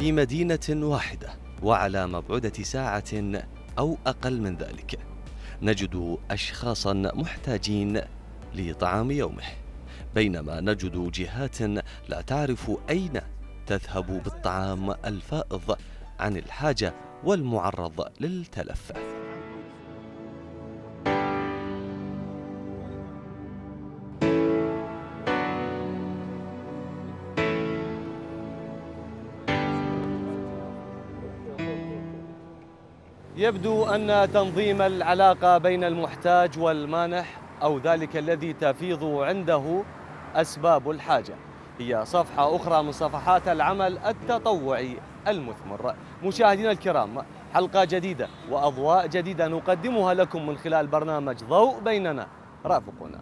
في مدينة واحدة وعلى مبعدة ساعة أو أقل من ذلك نجد أشخاصا محتاجين لطعام يومه، بينما نجد جهات لا تعرف أين تذهب بالطعام الفائض عن الحاجة والمعرض للتلف. يبدو أن تنظيم العلاقة بين المحتاج والمانح أو ذلك الذي تفيض عنده أسباب الحاجة هي صفحة أخرى من صفحات العمل التطوعي المثمر. مشاهدينا الكرام، حلقة جديدة وأضواء جديدة نقدمها لكم من خلال برنامج ضوء بيننا، رافقونا.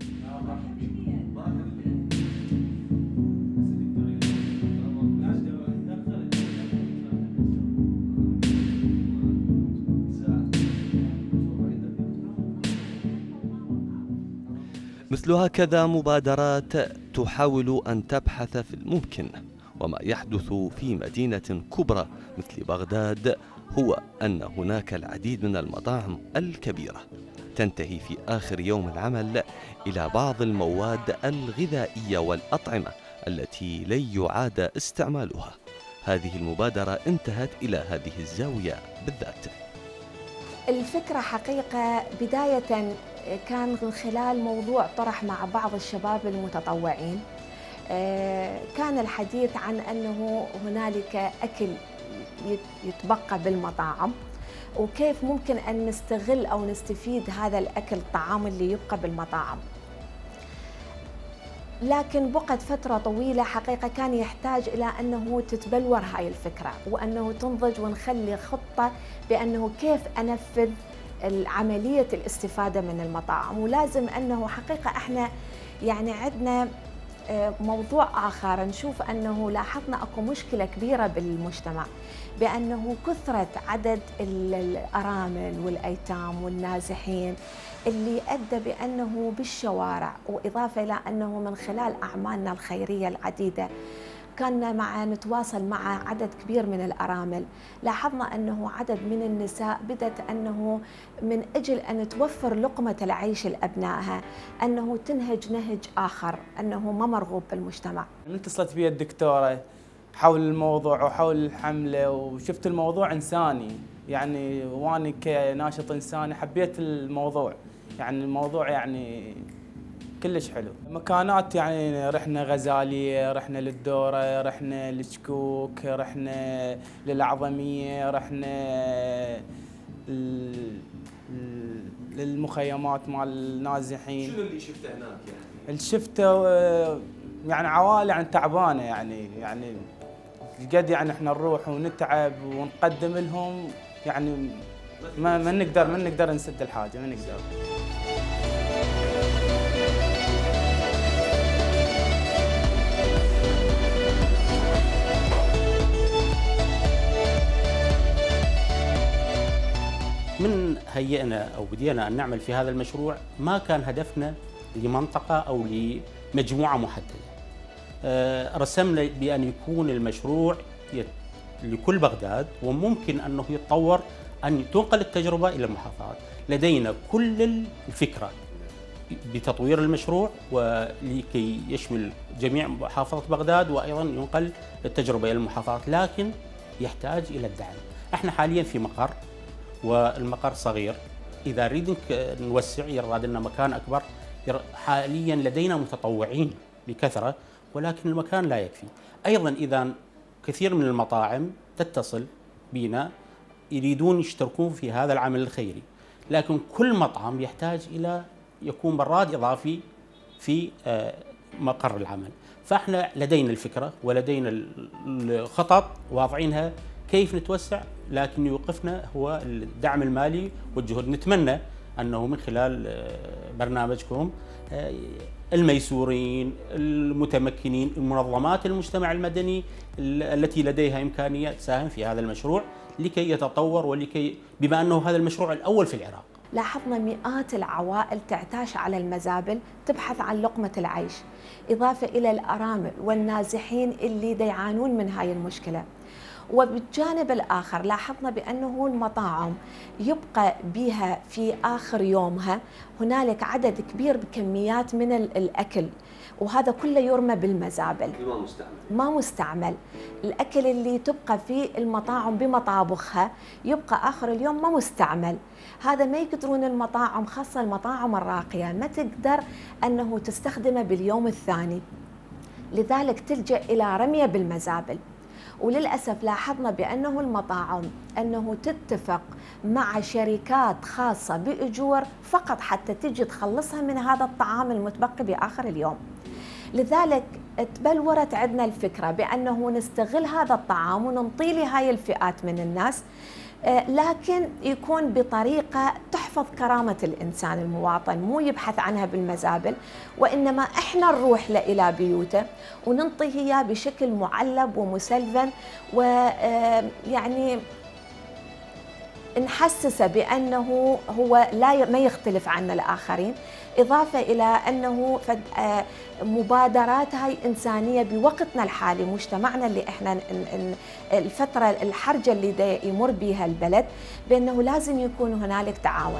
مثل هكذا مبادرات تحاول أن تبحث في الممكن، وما يحدث في مدينة كبرى مثل بغداد هو أن هناك العديد من المطاعم الكبيرة تنتهي في آخر يوم العمل إلى بعض المواد الغذائية والأطعمة التي لن يعاد استعمالها. هذه المبادرة انتهت إلى هذه الزاوية بالذات. الفكرة حقيقة بداية كان من خلال موضوع طرح مع بعض الشباب المتطوعين. كان الحديث عن أنه هنالك أكل يتبقى بالمطاعم، وكيف ممكن أن نستغل أو نستفيد هذا الأكل الطعام اللي يبقى بالمطاعم. لكن بقت فترة طويلة حقيقة كان يحتاج إلى أنه تتبلور هاي الفكرة، وأنه تنضج ونخلي خطة بأنه كيف أنفذ عملية الاستفادة من المطاعم. ولازم أنه حقيقة إحنا يعني عندنا موضوع آخر، نشوف أنه لاحظنا أكو مشكلة كبيرة بالمجتمع بأنه كثرة عدد الأرامل والأيتام والنازحين اللي أدى بأنه بالشوارع، وإضافة إلى أنه من خلال أعمالنا الخيرية العديدة كنا نتواصل مع عدد كبير من الأرامل، لاحظنا أنه عدد من النساء بدأت أنه من أجل أن توفر لقمة العيش لأبنائها أنه تنهج نهج آخر أنه ما مرغوب بالمجتمع. اتصلت بي الدكتورة حول الموضوع وحول الحملة، وشفت الموضوع إنساني يعني، وأنا كناشط إنساني حبيت الموضوع، يعني الموضوع يعني كلش حلو. مكانات يعني رحنا غزالية، رحنا للدورة، رحنا للشكوك، رحنا للأعظمية، رحنا للمخيمات مال النازحين. شنو اللي شفته هناك يعني؟ اللي شفته يعني عوائل يعني تعبانة يعني قد يعني احنا نروح ونتعب ونقدم لهم، يعني ما نقدر نسد الحاجة، ما نقدر. من هيئنا أو بدينا أن نعمل في هذا المشروع ما كان هدفنا لمنطقة أو لمجموعة محددة. رسمنا بأن يكون المشروع لكل بغداد، وممكن أنه يتطور أن تنقل التجربة إلى المحافظات. لدينا كل الفكرة بتطوير المشروع ولكي يشمل جميع محافظة بغداد، وأيضا ينقل التجربة إلى المحافظات، لكن يحتاج إلى الدعم. احنا حاليا في مقر، والمقر صغير، إذا نريد نوسع يراد لنا مكان أكبر. حاليا لدينا متطوعين بكثرة، ولكن المكان لا يكفي. أيضا إذا كثير من المطاعم تتصل بنا يريدون يشتركون في هذا العمل الخيري، لكن كل مطعم يحتاج إلى يكون براد إضافي في مقر العمل. فإحنا لدينا الفكرة ولدينا الخطط واضعينها كيف نتوسع، لكن يوقفنا هو الدعم المالي والجهد. نتمنى أنه من خلال برنامجكم الميسورين، المتمكنين، المنظمات المجتمع المدني التي لديها إمكانية تساهم في هذا المشروع لكي يتطور، ولكي بما أنه هذا المشروع الأول في العراق. لاحظنا مئات العوائل تعتاش على المزابل تبحث عن لقمة العيش، إضافة إلى الأرامل والنازحين اللي يعانون من هاي المشكلة. وبالجانب الآخر لاحظنا بأنه المطاعم يبقى بها في آخر يومها هنالك عدد كبير بكميات من الأكل، وهذا كله يرمى بالمزابل، ما مستعمل. الأكل اللي تبقى في المطاعم بمطابخها يبقى آخر اليوم ما مستعمل. هذا ما يقدرون المطاعم، خاصة المطاعم الراقية، ما تقدر أنه تستخدمه باليوم الثاني، لذلك تلجأ إلى رميه بالمزابل. وللأسف لاحظنا بأنه المطاعم أنه تتفق مع شركات خاصة بأجور فقط حتى تجي تخلصها من هذا الطعام المتبقي بآخر اليوم. لذلك تبلورت عندنا الفكرة بأنه نستغل هذا الطعام وننطي لهاي الفئات من الناس، لكن يكون بطريقة تحفظ كرامة الإنسان المواطن، مو يبحث عنها بالمزابل، وإنما إحنا نروح إلى بيوته وننطيه إياه بشكل معلب ومسلفن، ويعني نحسسه بأنه هو ما يختلف عن الآخرين، إضافة إلى أنه مبادرات هاي إنسانية بوقتنا الحالي، مجتمعنا اللي إحنا الفترة الحرجة اللي يمر بها البلد، بأنه لازم يكون هنالك تعاون.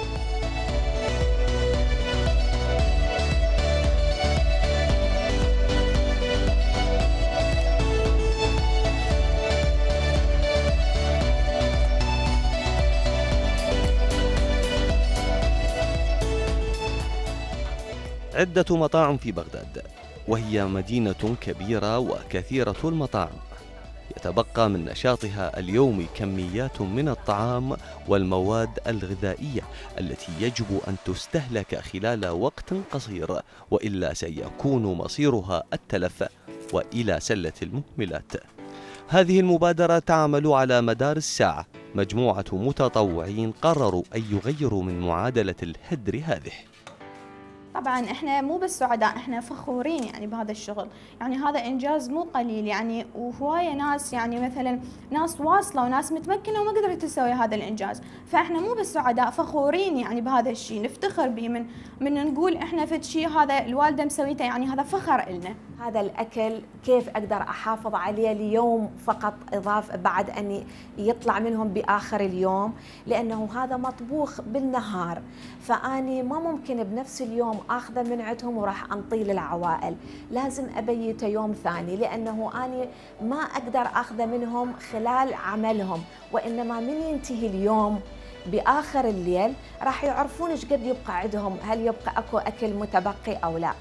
عدة مطاعم في بغداد، وهي مدينة كبيرة وكثيرة المطاعم، يتبقى من نشاطها اليومي كميات من الطعام والمواد الغذائية التي يجب أن تستهلك خلال وقت قصير، وإلا سيكون مصيرها التلف وإلى سلة المهملات. هذه المبادرة تعمل على مدار الساعة. مجموعة متطوعين قرروا أن يغيروا من معادلة الهدر هذه. طبعا احنا مو بس سعداء، احنا فخورين يعني بهذا الشغل، يعني هذا انجاز مو قليل يعني، وهوايه ناس يعني مثلا ناس واصله وناس متمكنه وما قدرت تسوي هذا الانجاز، فاحنا مو بس سعداء، فخورين يعني بهذا الشيء، نفتخر به من نقول احنا فد شيء هذا الوالده مسويته، يعني هذا فخر إلنا. هذا الأكل كيف أقدر أحافظ عليه ليوم فقط، إضافة بعد أن يطلع منهم بآخر اليوم، لأنه هذا مطبوخ بالنهار، فأني ما ممكن بنفس اليوم أخذه من عندهم وراح أنطيه للعوائل، لازم أبيته يوم ثاني، لأنه أني ما أقدر أخذه منهم خلال عملهم، وإنما من ينتهي اليوم بآخر الليل راح يعرفون إيش قد يبقى عندهم، هل يبقى أكو أكل متبقي أو لا.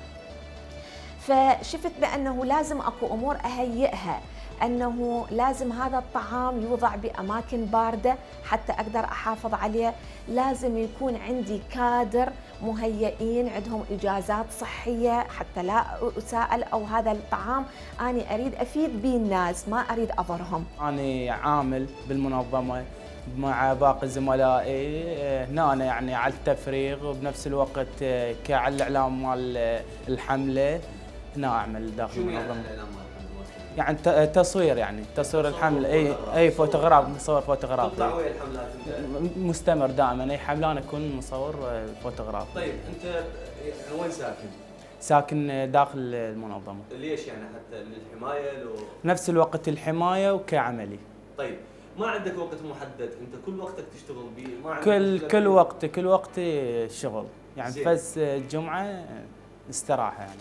فشفت بأنه لازم أكو أمور أهيئها، أنه لازم هذا الطعام يوضع بأماكن باردة حتى أقدر أحافظ عليه، لازم يكون عندي كادر مهيئين عندهم إجازات صحية حتى لا أساءل، أو هذا الطعام أنا أريد أفيد به الناس ما أريد أضرهم. أنا عامل بالمنظمة مع باقي زملائي هنا يعني على التفريغ، وبنفس الوقت كعلى الإعلام مال الحملة هنا أعمل داخل المنظمة. يعني تصوير، يعني تصوير الحمل، اي فوتوغراف، مصور فوتوغراف. تطلع وين الحملات انت؟ مستمر دائما، اي حمله انا اكون مصور فوتوغراف. طيب انت وين ساكن؟ ساكن داخل المنظمه. ليش يعني؟ حتى للحمايه نفس الوقت الحمايه وكعملي. طيب ما عندك وقت محدد، انت كل وقتك تشتغل به؟ ما عندك كل وقت شغل، يعني بس الجمعه استراحه يعني.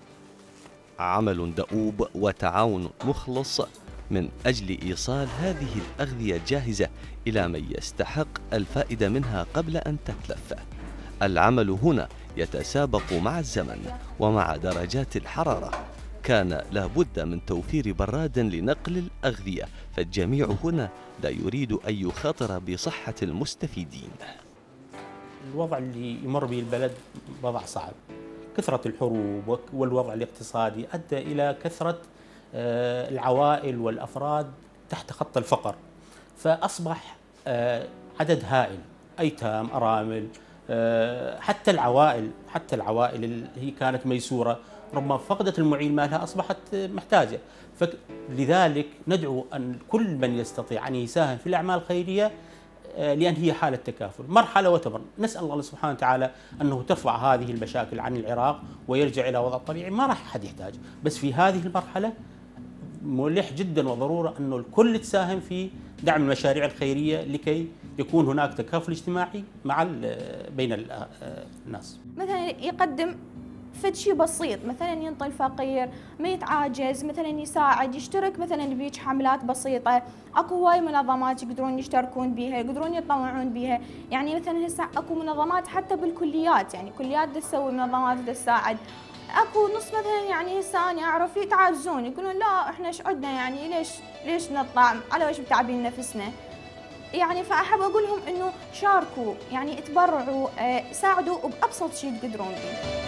عمل دؤوب وتعاون مخلص من أجل إيصال هذه الأغذية الجاهزة إلى من يستحق الفائدة منها قبل أن تتلف. العمل هنا يتسابق مع الزمن ومع درجات الحرارة. كان لابد من توفير براد لنقل الأغذية، فالجميع هنا لا يريد أن يخاطر بصحة المستفيدين. الوضع اللي يمر به البلد وضع صعب، كثرة الحروب والوضع الاقتصادي أدى إلى كثرة العوائل والأفراد تحت خط الفقر، فأصبح عدد هائل، أيتام، أرامل، حتى العوائل اللي هي كانت ميسورة ربما فقدت المعين مالها أصبحت محتاجة. فلذلك ندعو أن كل من يستطيع أن يساهم في الأعمال الخيرية، لأن هي حالة تكافل، مرحلة وتمر. نسأل الله سبحانه وتعالى أنه ترفع هذه المشاكل عن العراق ويرجع إلى وضع طبيعي، ما راح أحد يحتاج، بس في هذه المرحلة ملح جدا وضروره انه الكل تساهم في دعم المشاريع الخيريه لكي يكون هناك تكافل اجتماعي مع بين الناس. مثلا يقدم فد شيء بسيط، مثلا ينطي الفقير، ما يتعاجز، مثلا يساعد، يشترك مثلا بهيج حملات بسيطه. اكو هواي منظمات يقدرون يشتركون بها، يقدرون يتطوعون بها. يعني مثلا هسه اكو منظمات حتى بالكليات، يعني كليات تسوي منظمات تساعد. اكو نص مثلا يعني هسه انا اعرف يتعاجزون، يقولون لا احنا ايش عندنا، يعني ليش نطلع على وش متعبين نفسنا. يعني فاحب اقول لهم انه شاركوا، يعني تبرعوا، ساعدوا بابسط شيء تقدرون به.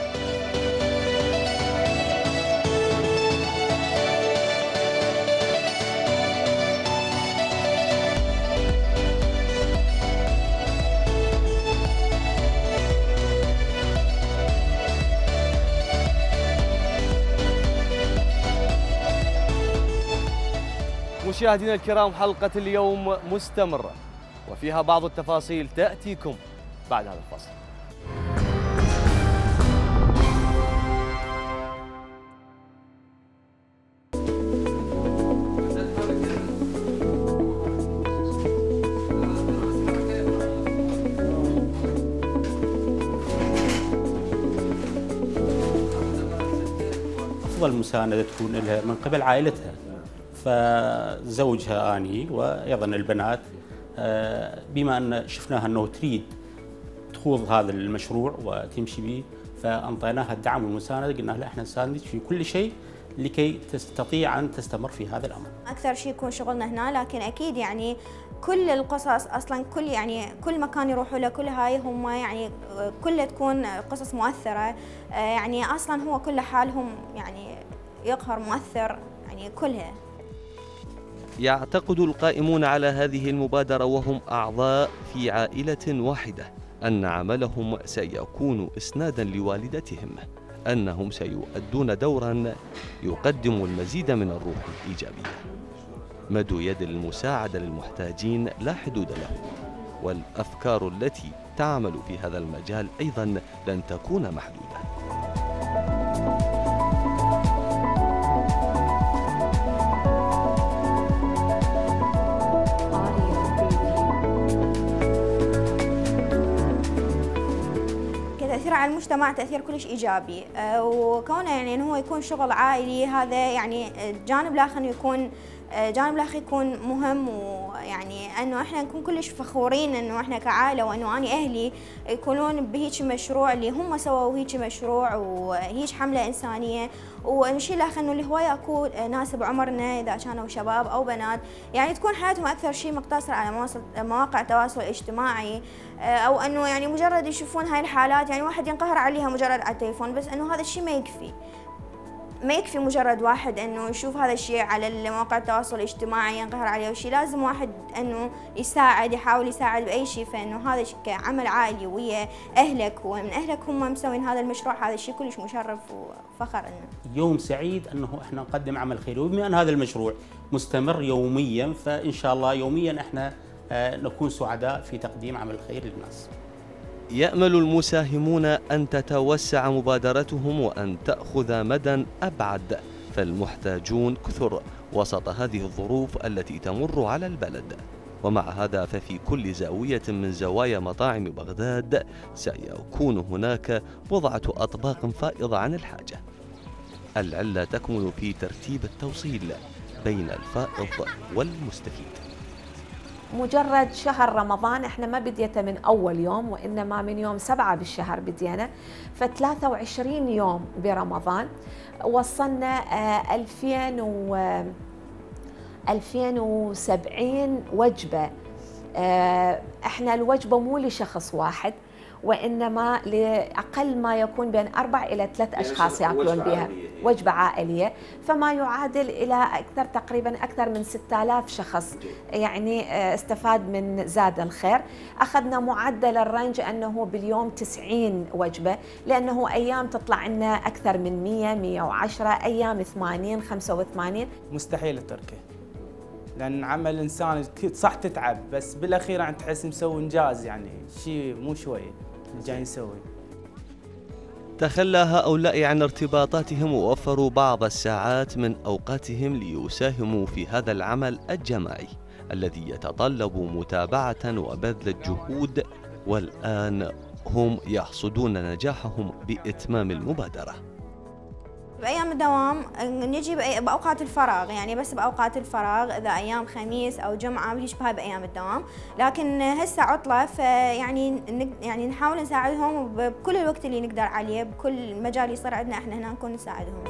مشاهدينا الكرام، حلقة اليوم مستمرة وفيها بعض التفاصيل تأتيكم بعد هذا الفصل. أفضل مساندة تكون لها من قبل عائلتها، فزوجها أني وأيضا البنات، بما أن شفناها أنه تريد تخوض هذا المشروع وتمشي به، فأنطيناها الدعم والمساندة، قلنا لها احنا نساندك في كل شيء لكي تستطيع أن تستمر في هذا الأمر. أكثر شيء يكون شغلنا هنا، لكن أكيد يعني كل القصص أصلا كل مكان يروحوا له كل هاي هم يعني كلها تكون قصص مؤثرة، يعني أصلا هو كل حالهم يعني يقهر مؤثر يعني كلها. يعتقد القائمون على هذه المبادرة وهم أعضاء في عائلة واحدة أن عملهم سيكون إسنادا لوالدتهم، أنهم سيؤدون دورا يقدم المزيد من الروح الإيجابية. مد يد المساعدة للمحتاجين لا حدود له، والأفكار التي تعمل في هذا المجال أيضا لن تكون محدودة. تأثير على المجتمع تأثير كلش إيجابي، وكونه يعني إنه هو يكون شغل عائلي، هذا يعني الجانب الآخر يكون مهم، ويعني انه احنا نكون كلش فخورين انه احنا كعائله، وانه اني اهلي يكونون بهيك مشروع اللي هم سووا هيك مشروع وهيك حمله انسانيه. والشيء الاخر انه الهوايه اكو ناس بعمرنا اذا كانوا شباب او بنات يعني تكون حياتهم اكثر شيء مقتصره على مواقع التواصل الاجتماعي، او انه يعني مجرد يشوفون هاي الحالات يعني واحد ينقهر عليها مجرد على التليفون، بس انه هذا الشيء ما يكفي مجرد واحد انه يشوف هذا الشيء على مواقع التواصل الاجتماعي ينقهر عليه وشيء، لازم واحد انه يحاول يساعد باي شيء. فانه هذا كعمل عائلي ويا اهلك ومن اهلك هم مسوين هذا المشروع، هذا الشيء كلش مشرف وفخر لنا. يوم سعيد انه احنا نقدم عمل خيري، وبما ان هذا المشروع مستمر يوميا فان شاء الله يوميا احنا نكون سعداء في تقديم عمل خير للناس. يأمل المساهمون أن تتوسع مبادرتهم وأن تأخذ مدى أبعد، فالمحتاجون كثر وسط هذه الظروف التي تمر على البلد. ومع هذا ففي كل زاوية من زوايا مطاعم بغداد سيكون هناك بضعة أطباق فائضة عن الحاجة. العلة تكمن في ترتيب التوصيل بين الفائض والمستفيد. مجرد شهر رمضان احنا ما بديته من اول يوم، وانما من يوم 7 بالشهر بدينا، ف23 يوم برمضان وصلنا 2070 وجبة. احنا الوجبة مو لشخص واحد، وإنما لأقل ما يكون بين 4 إلى 3 أشخاص يأكلون بها، وجبة عائلية، فما يعادل إلى تقريبا أكثر من 6000 شخص يعني استفاد من زاد الخير. أخذنا معدل الرنج أنه باليوم 90 وجبة، لأنه أيام تطلع لنا أكثر من 100 110، أيام 80 85. مستحيل تركه، لأن عمل إنساني صح تتعب، بس بالأخير يعني تحس مسوي إنجاز، يعني شيء مو شوية جاي نسوي. تخلى هؤلاء عن ارتباطاتهم ووفروا بعض الساعات من أوقاتهم ليساهموا في هذا العمل الجماعي الذي يتطلب متابعة وبذل الجهود، والآن هم يحصدون نجاحهم بإتمام المبادرة. بأيام الدوام نجي بأوقات الفراغ، يعني بس بأوقات الفراغ إذا أيام خميس أو جمعة بيش بهاي بأيام الدوام، لكن هسه عطلة يعني نحاول نساعدهم بكل الوقت اللي نقدر عليه، بكل مجال يصير عندنا احنا هنا نكون نساعدهم.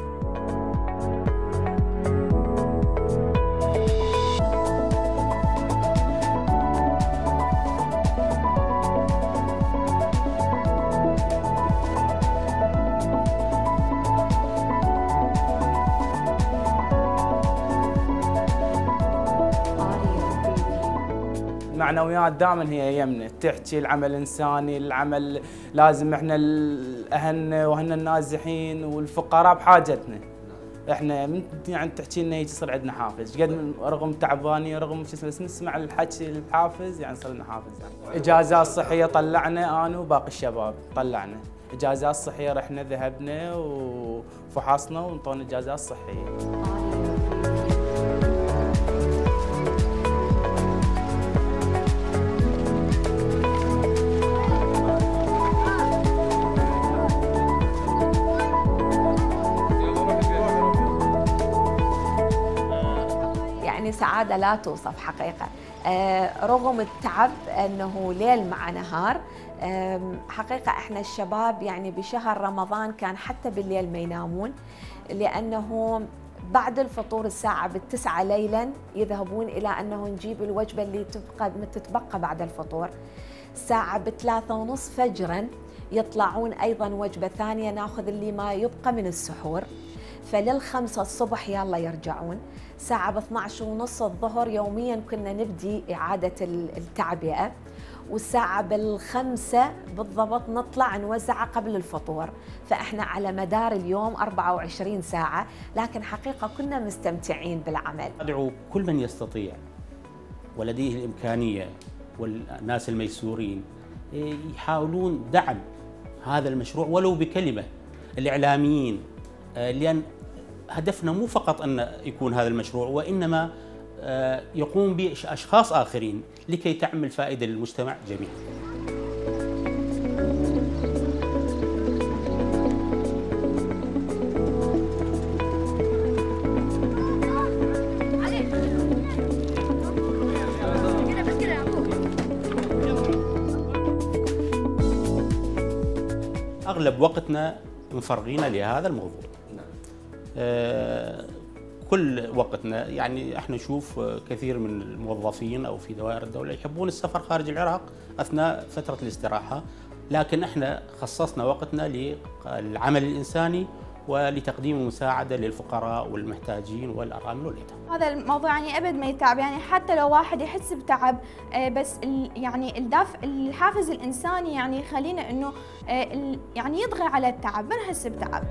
المعنويات دائما هي يمنا تحكي العمل الانساني، العمل لازم احنا اهلنا واهلنا النازحين والفقراء بحاجتنا. احنا من يعني تحكي لنا هيك يصير عندنا حافز، قد رغم تعبانين رغم شو اسمه بس نسمع الحكي الحافز يعني يصير لنا حافز. يعني اجازات صحيه طلعنا انا وباقي الشباب، طلعنا اجازات صحيه، رحنا ذهبنا وفحصنا وانطونا اجازات صحيه. يعني سعادة لا توصف حقيقة، رغم التعب أنه ليل مع نهار. حقيقة إحنا الشباب يعني بشهر رمضان كان حتى بالليل ما ينامون، لأنه بعد الفطور الساعة 9 ليلا يذهبون إلى أنه نجيب الوجبة اللي تتبقى بعد الفطور. الساعة 3:30 فجرا يطلعون أيضا وجبة ثانية ناخذ اللي ما يبقى من السحور، فلل5 الصبح يلا يرجعون. ساعة 12:30 الظهر يوميا كنا نبدي إعادة التعبئة، والساعة 5 بالضبط نطلع نوزعها قبل الفطور. فإحنا على مدار اليوم 24 ساعة، لكن حقيقة كنا مستمتعين بالعمل. أدعو كل من يستطيع ولديه الإمكانية والناس الميسورين يحاولون دعم هذا المشروع ولو بكلمة. الإعلاميين، لأن هدفنا مو فقط أن يكون هذا المشروع، وإنما يقوم به أشخاص آخرين لكي تعمل فائدة للمجتمع جميعا. أغلب وقتنا مفرغين لهذا الموضوع. كل وقتنا يعني احنا نشوف كثير من الموظفين او في دوائر الدوله يحبون السفر خارج العراق اثناء فتره الاستراحه، لكن احنا خصصنا وقتنا للعمل الانساني ولتقديم المساعده للفقراء والمحتاجين والارامل واليتامى. هذا الموضوع يعني ابد ما يتعب، يعني حتى لو واحد يحس بتعب بس يعني الحافز الانساني يعني يخلينا انه يعني يطغى على التعب، ما نحس بتعب.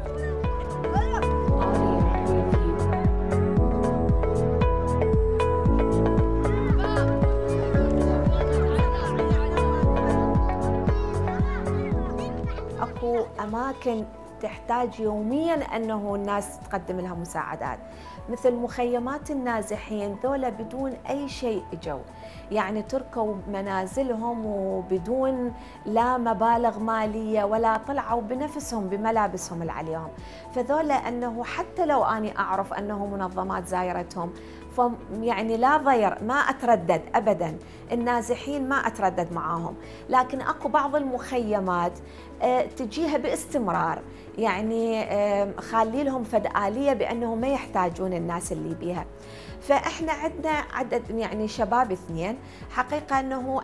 اكو اماكن تحتاج يوميا انه الناس تقدم لها مساعدات، مثل مخيمات النازحين ذولا بدون اي شيء اجوا، يعني تركوا منازلهم وبدون لا مبالغ ماليه ولا طلعوا بنفسهم بملابسهم اللي عليهم، فذولا انه حتى لو اني اعرف انه منظمات زايرتهم يعني لا ضير، ما اتردد ابدا، النازحين ما اتردد معاهم، لكن اكو بعض المخيمات تجيها باستمرار، يعني خالي لهم فد آلية بأنهم ما يحتاجون الناس اللي بيها. فإحنا عندنا عدد يعني شباب 2 حقيقة أنه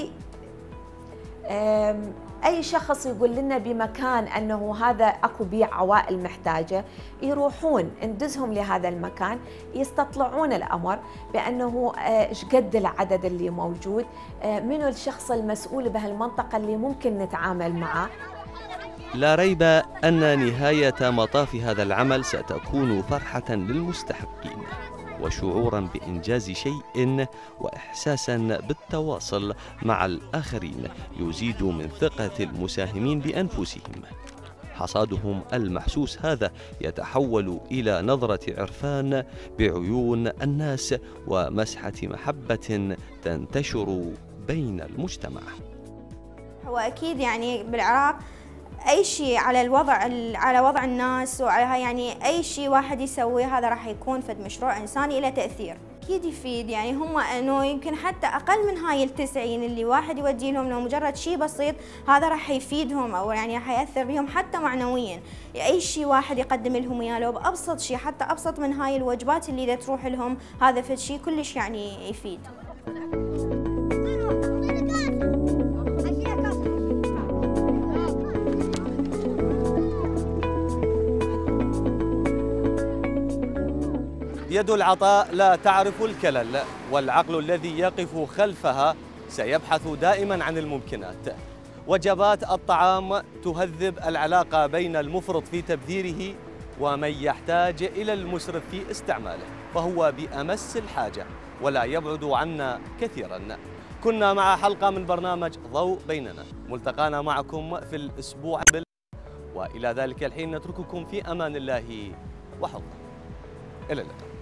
أي شخص يقول لنا بمكان أنه هذا أكو بيه عوائل محتاجة يروحون ندزهم لهذا المكان، يستطلعون الأمر بأنه إيش قد العدد اللي موجود، منو الشخص المسؤول بهالمنطقة اللي ممكن نتعامل معه. لا ريب أن نهاية مطاف هذا العمل ستكون فرحة للمستحقين وشعورا بإنجاز شيء وإحساسا بالتواصل مع الآخرين يزيد من ثقة المساهمين بأنفسهم. حصادهم المحسوس هذا يتحول إلى نظرة عرفان بعيون الناس ومسحة محبة تنتشر بين المجتمع. هو أكيد يعني بالعراق أي شيء على وضع الناس وعلى يعني أي شيء واحد يسويه هذا راح يكون فد مشروع إنساني له تأثير. أكيد يفيد، يعني هم إنه يمكن حتى أقل من هاي ال90 اللي واحد يودي لهم لو مجرد شيء بسيط هذا راح يفيدهم أو يعني راح يأثر بهم حتى معنويا. أي شيء واحد يقدم لهم إياه لو بأبسط شيء حتى أبسط من هاي الوجبات اللي تروح لهم هذا فد شيء كلش يعني يفيد. يد العطاء لا تعرف الكلل، والعقل الذي يقف خلفها سيبحث دائما عن الممكنات. وجبات الطعام تهذب العلاقة بين المفرط في تبذيره ومن يحتاج إلى المسرف في استعماله، فهو بأمس الحاجة ولا يبعد عنا كثيرا. كنا مع حلقة من برنامج ضوء بيننا، ملتقانا معكم في الأسبوع وإلى ذلك الحين نترككم في أمان الله وحفظه. إلى اللقاء.